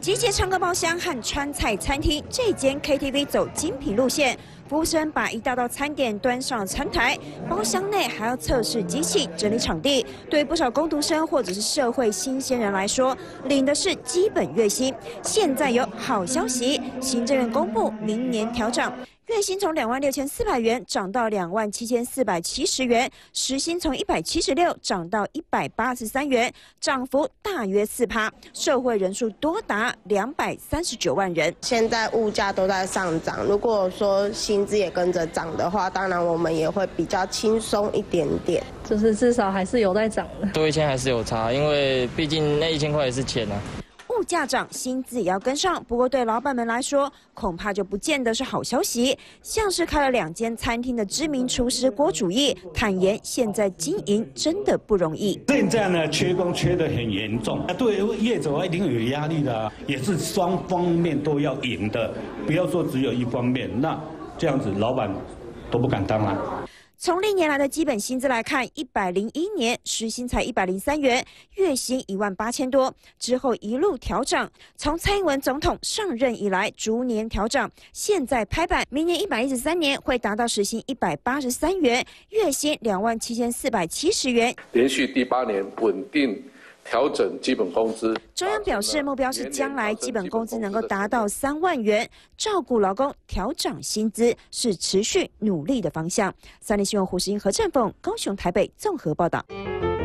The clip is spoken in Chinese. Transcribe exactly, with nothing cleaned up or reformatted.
集结唱歌包厢和川菜餐厅，这间 K T V 走精品路线。 服务生把一大道餐点端上餐台，包厢内还要测试机器、整理场地。对不少工读生或者是社会新鲜人来说，领的是基本月薪。现在有好消息，行政院公布明年调涨。 月薪从两万六千四百元涨到两万七千四百七十元，时薪从一百七十六涨到一百八十三元，涨幅大约四趴，受惠人数多达两百三十九万人。 现在物价都在上涨，如果说薪资也跟着涨的话，当然我们也会比较轻松一点点。 就是至少还是有在涨的， 多一千还是有差，因为毕竟那一千块也是钱啊。 物价涨，薪资也要跟上。不过对老板们来说，恐怕就不见得是好消息。像是开了两间餐厅的知名厨师郭主义坦言，现在经营真的不容易。 现在呢，缺工缺得很严重，啊，对业者一定有压力的啊，也是双方面都要赢的，不要说只有一方面，那这样子老板都不敢当啦。 从历年来的基本薪资来看，一百零一年时薪才一百零三元，月薪一万八千多，之后一路调涨。从蔡英文总统上任以来，逐年调涨。现在拍板，明年一百一十三年会达到时薪一百八十三元，月薪两万七千四百七十元， 连续第八年稳定。 调整基本工资， 中央表示目标是将来基本工资能够达到三万元，照顾劳工，调涨薪资是持续努力的方向。三立新闻胡世英、何振凤、高雄、台北综合报道。